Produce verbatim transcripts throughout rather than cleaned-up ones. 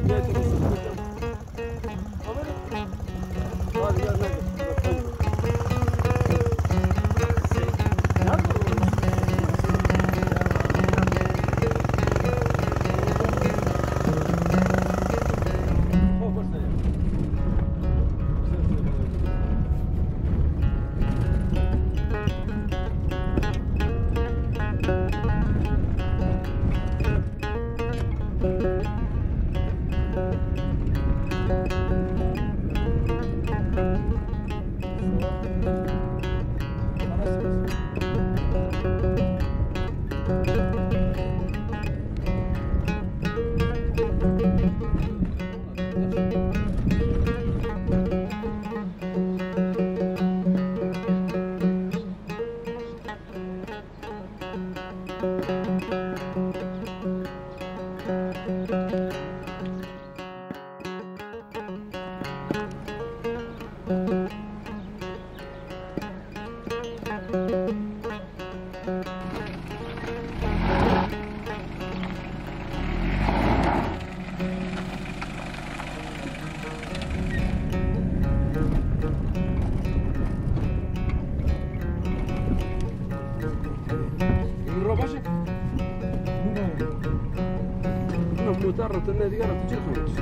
متعرض النادي قالت تجي خمس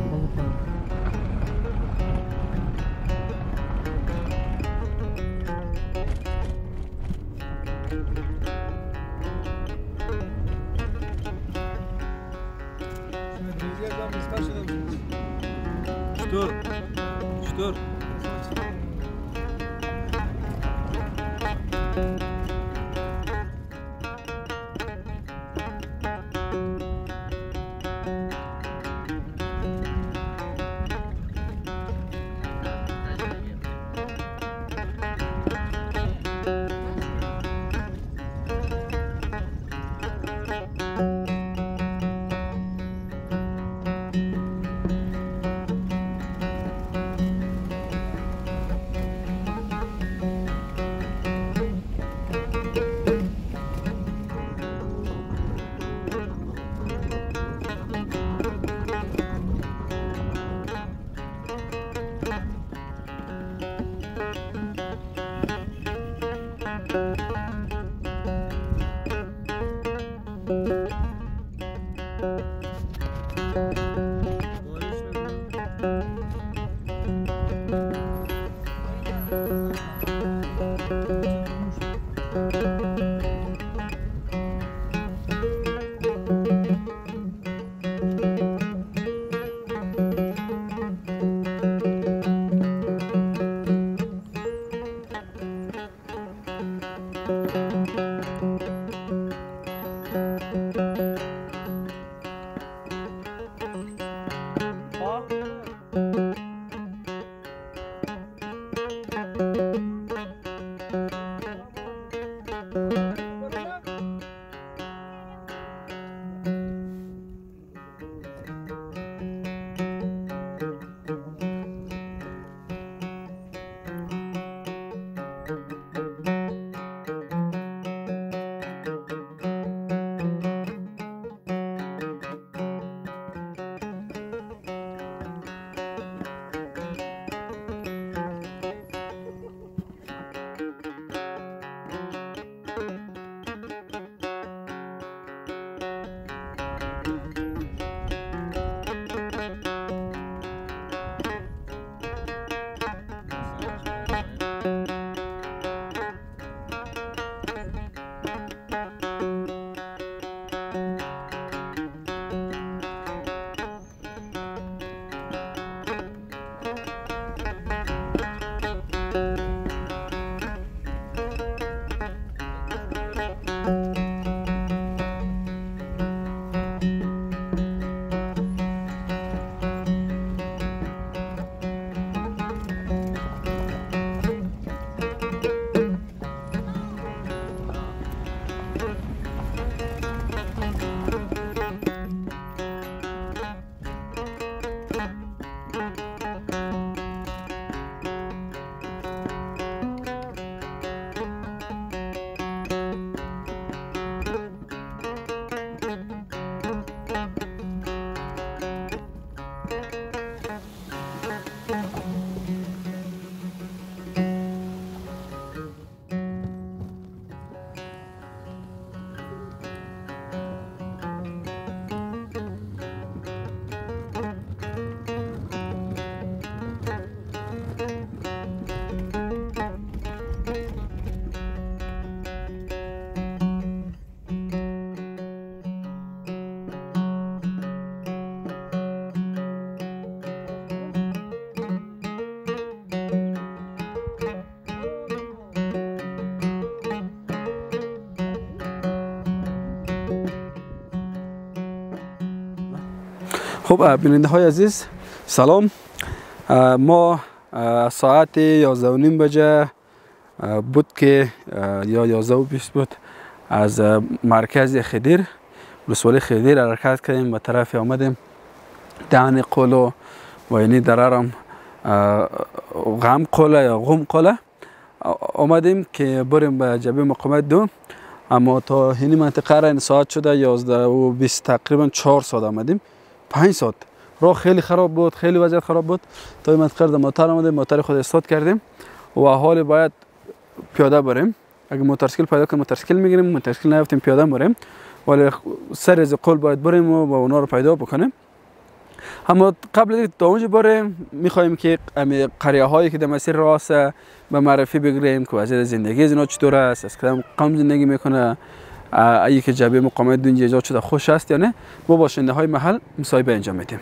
شطور شطور خب بیننده های عزیز سلام. ما ساعت یازده و نیم بجه بود که یا یازده و بیست بود از مرکز خدیر ولسوالی خدیر حرکت کردیم به طرف آمدیم دهن قلو و یعنی درارم غم قله یا غم قله آمدیم که بریم به جبهه مقاومت دو. اما تا این منطقه را این ساعت شده یازده و بیست تقریبا چهار ساعت آمدیم. پنج ساعت راه خیلی خراب بود، خیلی وضعیت خراب بود. تا این منطقه را موتور آمدیم، موتور خود استارت کردیم و حال باید پیاده بریم. اگه موتورسیکل پیدا کنیم موتورسیکل میگیریم، موتورسیکل نیافتیم پیاده بریم، ولی سر از قل باید بریم و با اونا رو پیدا بکنیم. اما قبل از تا اونجا بریم میخوایم که قریه هایی که در مسیر راست به معرفی بگیریم که وضعیت زندگی از اینا چطور است، از کدام قوم زندگی میکنه، اگه که جبهه مقاومت دو اینجا ایجاد شده خوش است یا نه. با باشنده های محل مصاحبه انجام میدیم.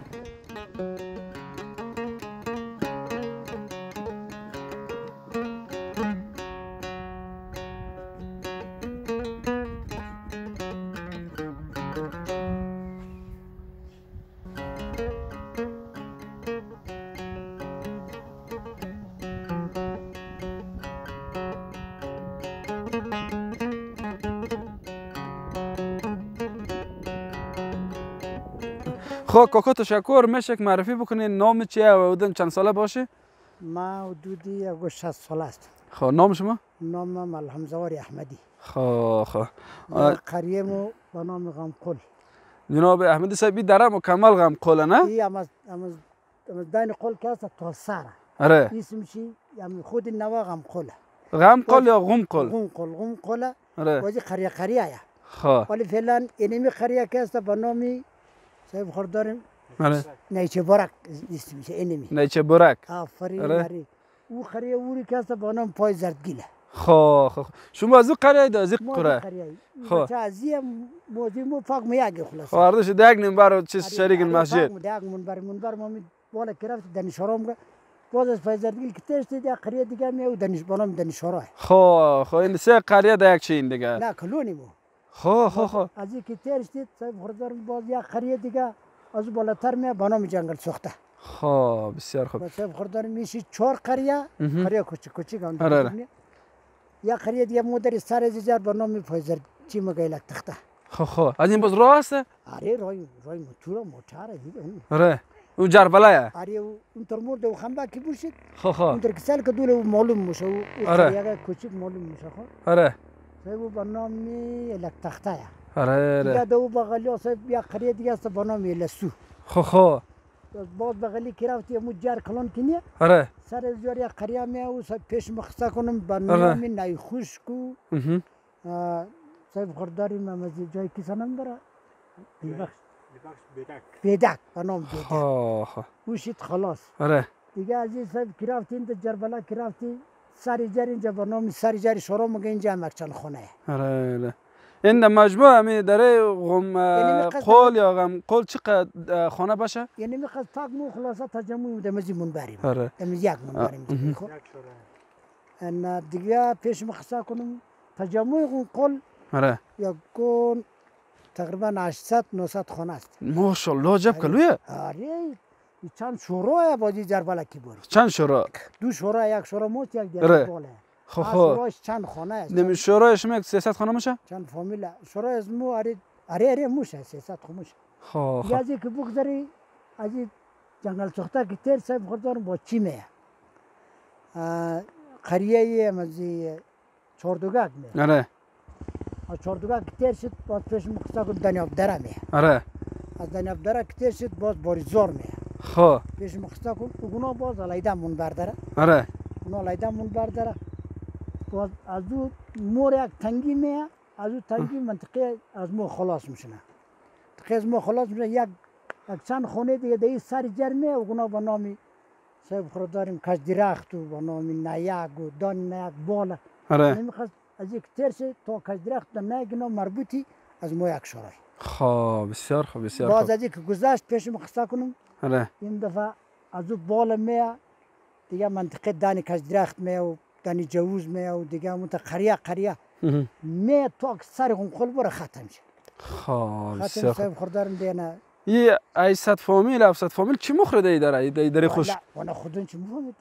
خب کاکا تشکر. میشه که معرفی بکنین نام چیه و حدود چند ساله باشه؟ ما حدودی اگه شصت ساله است. خب نام شما؟ نامم الحمزواری احمدی. خب خب قریه مو به نام غمقل. جناب احمدی صاحب دره مکمل غمقل نه؟ ای اما اما دین قل که است تا سر. آره. اسمش یعنی خود نوا غمقل. غمقل یا غمقل؟ غمقل غمقل. آره. ولی قریه قریه یا. خب. ولی فعلا اینمی قریه که است به نامی صاحب خرداریم. آره. نیچه برک اسمش اینمی. نیچه برک. آفرین مری. او قریه اوری که است به نام پای زردگیله. خب خب شما از او قریه دا از این قره؟ خب چه ازیم موضوع مو فاق میاگه خلاص. خب اردش دیگ نمبر چیز شریک مسجد. دیگ منبر منبر ما می بالا کرفت دانشورام را باز از فایزردگی که تشت دی قریه دیگه میو دانش بانام دانشورای. خب خب این سه قریه دا یک چین دیگه. نه کلونی مو. خب خب خب از اینکه تشت صاحب خردار باز یک قریه دیگه از بالاتر می بانام جنگل سوخته. خب بسیار خوب. صاحب خردار میشی چهار قریه قریه کوچیک کوچیک اند. آره. یا قریه دیگه مدر سر از جار بانام فایزر چی مگایلک تخته. خب خب از این باز راه است؟ آره رای رای موتور موتور دیگه. آره. اون جربلایه. آره اون ترمور دو خنبه کی بوشید. خب خب. اون در کسال که دوله معلوم میشه و قریه کوچیک معلوم میشه خب. آره. صاحب بانامی لک تخته. آره. دیگه دو بغلی صاحب یا قریه دیگه است بانامی لسو. خب خب. بعد بغلی کرافتی مجار کلان کنیه. آره. سر از جاری قریه می او صاحب پیش مخصا کنم بانامی نای خوشکو. صاحب خرداری ممزی جای کی سنم داره؟ بیبخش. بیدک. بیدک بانام بیدک. خب خب. وشید خلاص. آره. دیگه عزیز صاحب کرافتی اینجا جربلا کرافتی سری جاری اینجا بانامی سری جاری شورا مگه اینجا مکچن خونه. آره. این در مجموعه همی داره غم قول یا غم قول چقدر خانه باشه؟ یعنی میخواد فقط مو خلاصه تجمع دمزی منبریم. آره. دمزی یک منبریم. ان دیگه پیش مخصا کنم تجمع غم قول. آره. یا کن تقریبا هشتصد نهصد خانه است. ماشاءالله جب کلویه. آره. چند شورای بازی جربلا کی بود. چند شورا؟ دو شورا یک شورا موت یک دیگر باله. خب خب. شورایش چند خانه است. نمی شورایش میگه سیصد خانه میشه؟ چند فامیل. شورای از مو آره آره آره موشه سیصد خموش. خب خب. یازی که بگذاری از جنگل سوخته که تیر صاحب خردارم با چی میه. قریه مزی چهاردوگک میه. آره. از چهاردوگک تیر شد باز پیش مخصا کن دنیاب دره میه. آره. از دنیاب دره که تیر شد باز باریزار میه. خب. پیش مخصا کن اونا باز علایده منبر داره. آره. اونا علایده منبر داره. باز از او مور یک تنگی میه. از او تنگی منطقه از مو خلاص میشنه. منطقه از مو خلاص میشه یک یک چند خونه دیگه دیگه سر جرمه و اونا با نامی صاحب خرداریم کش درخت و با نامی نیک و دان نیک بالا. آره. نمیخواست از یک ترس تا کش درخت و نیک اینا مربوطی از مو یک شورای. خب بسیار خوب بسیار خوب. باز از یک گذشت پیش مخصا کنم. آره. این دفعه از او بالا میه دیگه منطقه دانی کش درخت میه و دانی جوز میه و دیگه منطقه قریه قریه میه تا سر غمقل بره ختم شد. خب ختم صاحب خردارم دیگه یه هشتصد فامیل هفتصد فامیل چی مخورده ای داره ای داره خوش والا خودون چی میفهمید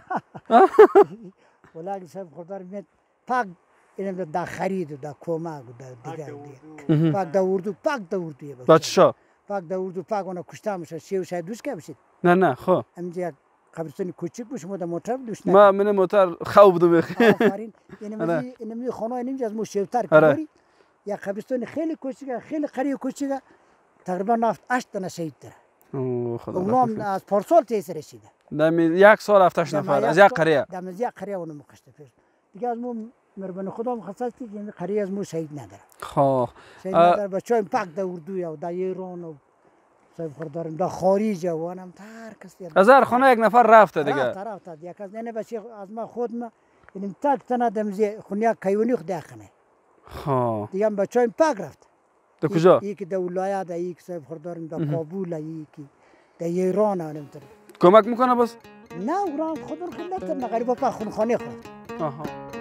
والا اگه صاحب خوددار میاد پاک اینم دا خرید و دا کمک و دا دیگه پاک دا اردو پاک دا اردو بچه شا پاک دا اردو پاک اونا کشته میشه شیو شاید دوست که بشید نه نه خب همینجا قبرستانی کوچیک باشه ما دا موتر دوست ما من موتر خواب دو بخ آفرین اینم اینم خانه اینجا از مو شیوتر کاری یا قبرستان خیلی کوچیکه خیلی قریه کوچیکه تقریبا نفت هشت تا شهید داره اوه خدا اونم از پارسال تیز رسیده دم یک سال هفتش نفر از یک قریه دم از یک قریه اونم مقشته پیش دیگه از مو مربن خدا مخصصی که قریه از مو شهید نداره خب شهید نداره بچه‌ای پاک دا اردو یا دا ایران و صاحب خردارم دا خارج و اونم تر کسی از هر خانه یک نفر رفته دیگه رفت رفت یک از نه بچه از ما خود ما اینم تاک تنها دم زی خونیا کایونی خود داخنه خب دیگه بچه‌ای پاک رفت تو کجا یکی در ولایت یکی صاحب خردارم در کابل یکی در ایران اونم تر کمک میکنه بس نه اونم خودم خود نتر نگاری با خون خانه خورد آها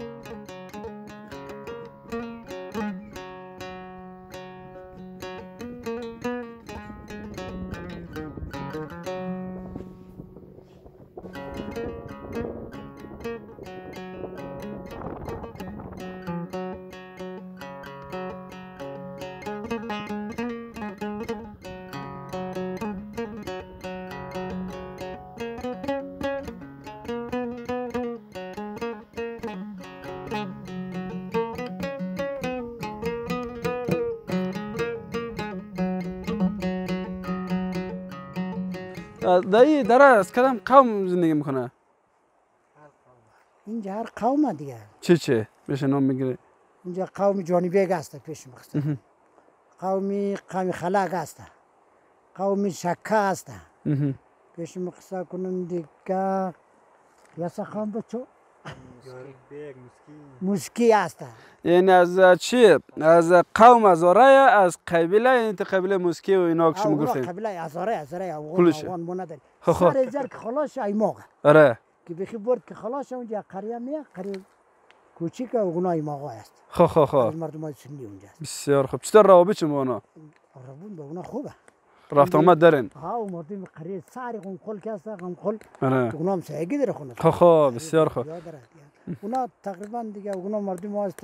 دایی در از کدام قوم زندگی میکنه؟ اینجا هر قوم دیگه چه چه؟ بشه نام بگیره اینجا قوم جانی بیگ هست پیش مخصوص قومی قومی خلاق هست قومی شکه هست پیش مخصوص کنم دیگه یا سخام بچو مسکی هست یعنی از چی؟ از قوم ازاره از قبیله یعنی قبیله مسکی و اینا که شما گفتید قبیله ازاره ازاره افغان مونده سر زر که خلاص ایماغ آره که بخی برد که خلاص اونجا قریه میه قریه کوچیک و غنا ایماغ است خو خو خو از مردم سنی اونجا بسیار خوب چطور روابط شما اونا؟ روابط با اونا خوبه رفت آمد دارین؟ ها و مردم قریه ساری قنقل که است قنقل آره اونا هم سعی داره خونه خو خو بسیار خوب اونا تقریبا دیگه اونا مردم هست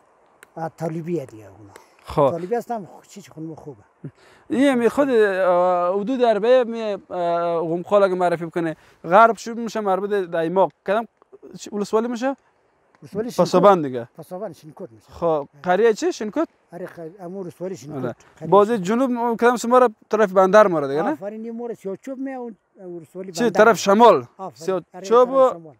طالبیه دیگه اونا خب طالبی هستم چیز خونم خوبه این می خود حدود دربه می قمقال اگه معرفی بکنه غرب شو میشه مربوط دایماق کدام ولسوالی میشه ولسوالی پاسابند دیگه پاسابند شینکوت میشه خب قریه چی شینکوت آره امور ولسوالی شینکوت بازی جنوب کدام شما را طرف بندر ماره دیگه نه آفرین مور سیاچوب می اون ولسوالی چی طرف شمال سیاچوب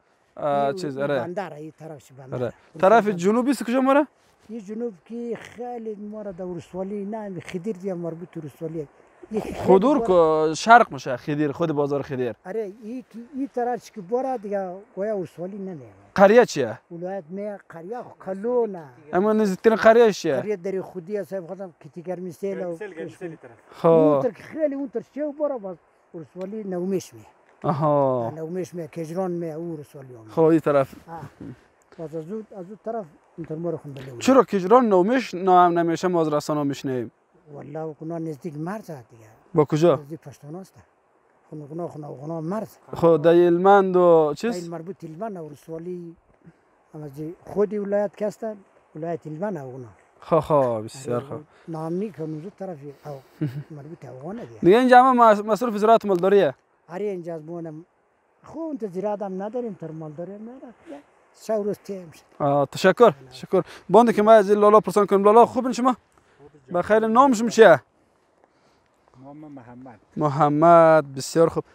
چیز آره بندر ای طرفش بندر طرف جنوبی است کجا ماره این جنوب کی خیلی ماره در ولسوالی نه خدیر دیگه مربوط ولسوالی خودور که شرق میشه خدیر خود بازار خدیر آره این این طرف که باره دیگه گویا ولسوالی نمیه قریه چیه ولایت می قریه کلونه اما نزدیکترین قریه چیه قریه در خودی صاحب خودم کتیگر میسل و خب اون تر خیلی اون تر چه باره باز ولسوالی نومیش می آها نومیش می کجران می او ولسوالی خب این طرف باز از اون از اون طرف اینطور مورد خونده چرا کجران نومیش نام نمیشه ما از رسانه میشنیم والله اونا نزدیک مرز دیگه با کجا نزدیک پشتون است خونه خونه خونه خونه مرز خود دایلمند و چیز این مربوط ایلمان و رسوالی اما خودی ولایت کستن ولایت ایلمان اونا خو خو بسیار خوب نامی که نوزو طرفی او مربوط افغانه دیگه دیگه اینجا ما مصروف زراعت مالداریه آره اینجا از بونم خو انت زراعت هم نداریم تر مالداری هم نداریم شو روز تیم آه تشکر تشکر باند که ما از لالا پرسان کنیم لالا خوبین شما بخیر نام شما چیه نام محمد محمد بسیار خوب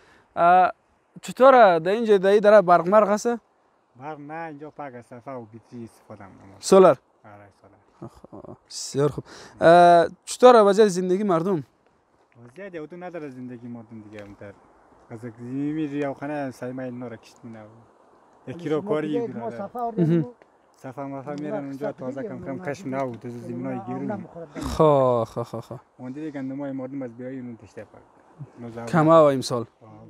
چطوره در اینجا در این داره برق مرق هست برق نه اینجا پاک است و بیتری استفاده میکنم سولار آره سولار بسیار خوب چطوره وضعیت زندگی مردم وضعیت او تو نداره زندگی مردم دیگه اونتر از زمینی یا خانه سایمای نور کشت مونه یکی رو کاری بیرون صفا مفا میرن اونجا تازه کم کم کشم نه بود از زمینای گیرون خا خا خا خا اون دیگه گندمای مردم از بیای اون تشته پاک کما و امسال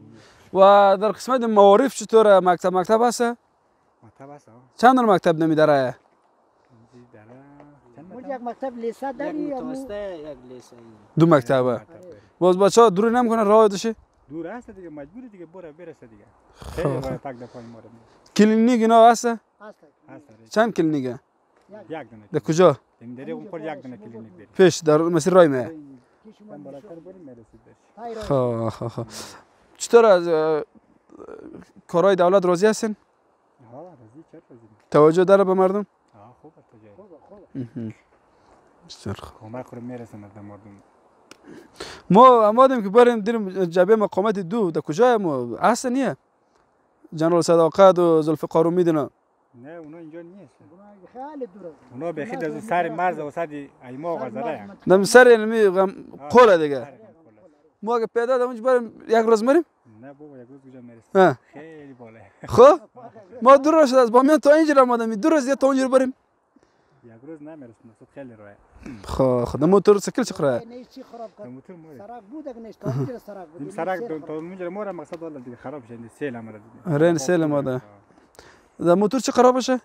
و در قسمت معارف چطوره مکتب مکتب هست مکتب هست چند مکتب نمیداره یک مکتب لیسه داری یک یا متوسطه یک لیسه. دو مکتبه. باز بچه‌ها دور نمیکنه راه دشه؟ دور هست دیگه مجبوری دیگه برو برسه دیگه. خیلی راه تک دفعه ما رو. کلینیک اینا هست؟ هست. چند کلینیکه؟ یک دونه. در کجا؟ این دری اون پر یک دونه کلینیک داری. پیش در مسیر رای میه. من بالاتر بریم میرسید بهش. خب خب خب. چطور از کارهای دولت راضی هستین؟ ها راضی چه راضی. توجه داره به مردم؟ ها خوب توجه. خوب بسیار خوب. کمک رو میرسونه به مردم. ما آمادیم که بریم دیرم جبهه مقاومت دو در کجای ما اصلا نیه؟ جنرال صداقت و ذوالفقار میدونه. نه اونا اینجا نیست. خیلی دوره. اونا بخید از سر مرز و سر ایما غزره. دم سر علمی قوله دیگه. ما اگه پیدا دمونج بریم یک روز مریم؟ نه بابا یک روز کجا میرسیم. خیلی بالاه. خب ما دو روز از بامیان تا اینجا آمدیم دو روز تا اونجا بریم. یک روز نمیرسیم خود خیلی راه. خب خود موتور سیکل چقدره؟ نه چی خراب کرد. موتور مورد. سرک بود اگه نشتا اینجا سرک بود. سرک تا اونجا مورد مقصد والا دیگه خراب شد سیل آمد دیگه. رین سیل آمده. در موتور چه خراب بشه؟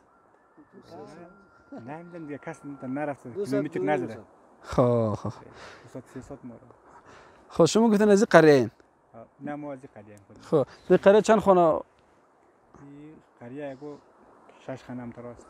نه میدونم دیگه کس نرفته کیلومتر نزده. خب خب. دو سه مورد. خب شما گفتن از این قریه این؟ نه ما از این قریه این خب این قریه چند خانه؟ این قریه اگه شش خانه هم تراست.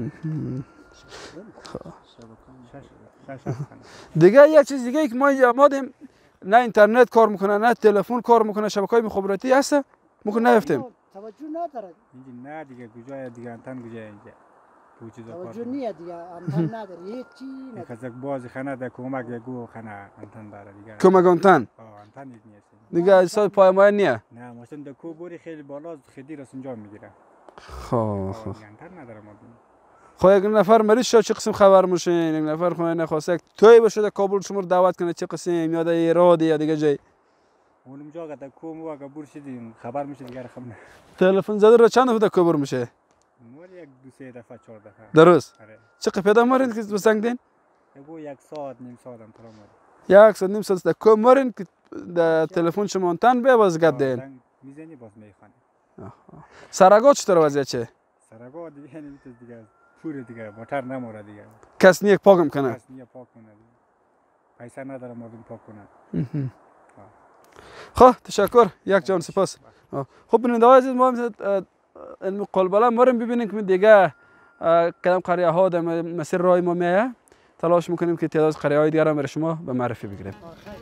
دیگه یک چیز دیگه که ما آمادیم نه اینترنت کار میکنه نه تلفن کار میکنه شبکه‌های مخابراتی هست ممکن نیفتیم. توجه نداره. اینجا نه دیگه کجای دیگه انتن کجای اینجا. تو چیزا کار. توجه نیه دیگه انتن نداره هیچی نداره. خزک باز خانه ده کمک یگو خانه انتن داره دیگه. کمک انتن. آه انتن نیست. دیگه اجساد پای ما نیه. نه ماشین ده کو بوری خیلی بالا خدی رس اونجا میگیره. خب خب. انتن نداره ما. خب یک نفر مریض شد چه قسم خبر میشین؟ یک نفر خونه نخواسته توی باشه در کابل شما رو دعوت کنه چه قسم یا در ایران یا دیگه جای؟ اونجا که در کوم و اگه بور شدیم خبر میشه دیگه رقم نه. تلفن زده رو چند دفعه در کابل میشه؟ مور یک دو سه دفعه چهار دفعه. درست. آره. چه پیدا مارین که بسنگ دین؟ یگو یک ساعت نیم ساعت هم ترا مار. یک ساعت نیم ساعت در کام مارین که در تلفن شما انتن به باز گد دین. میزنی باز میخوانی. سرگا چطور وضعیت چه؟ سرگا دیگه نمیتونه دیگه پور دیگه موتور نموره دیگه. کس نیک پاکم کنه. کس نیک پاک کنه. پیسه نداره مردم پاک کنه. خب تشکر یک جان سپاس. خب بیننده های عزیز ما علم قلبلا ماریم ببینیم که دیگه کدام قریه ها در مسیر راه ما میایه تلاش میکنیم که تعداد قریه های دیگر هم برای شما به معرفی بگیریم.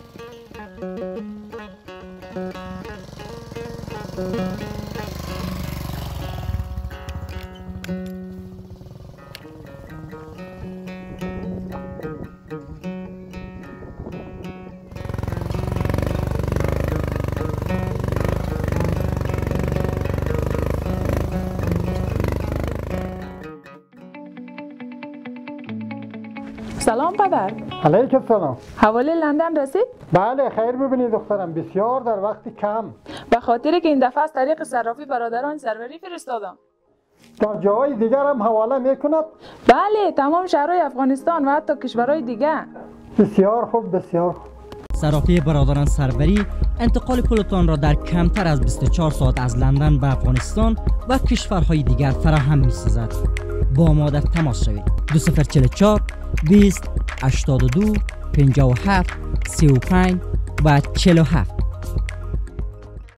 سلام پدر. علیکم سلام. حوالی لندن رسید؟ بله خیر ببینید دخترم بسیار در وقت کم. به خاطر که این دفعه از طریق صرافی برادران سروری فرستادم. در جاهای دیگر هم حواله میکند؟ بله تمام شهرهای افغانستان و حتی کشورهای دیگه. بسیار خوب بسیار خوب. صرافی برادران سروری انتقال پولتان را در کمتر از بیست و چهار ساعت از لندن به افغانستان و کشورهای دیگر فراهم می‌سازد. با ما در تماس شوید. دو صفر چهل و چهار بیست هشتاد و دو پنجاه و هفت سی و پنج و چهل و هفت.